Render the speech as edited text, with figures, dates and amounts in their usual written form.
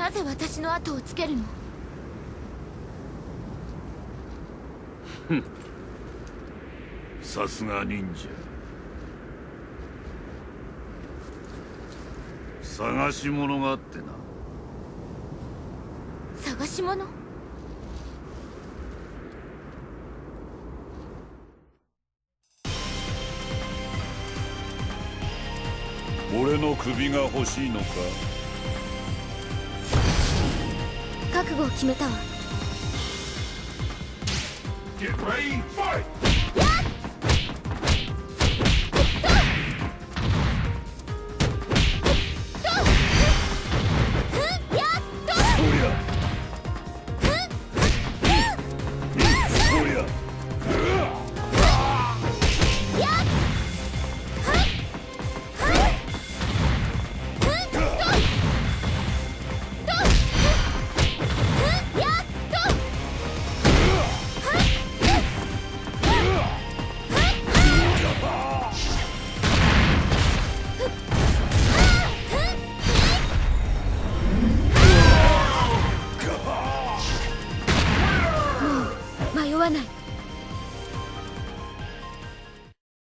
なぜ私の後をつけるの？ さすが忍者。探し物があってな。 探し物？ 俺の首が欲しいのか？ 覚悟を決めたわ。 Get ready, fight!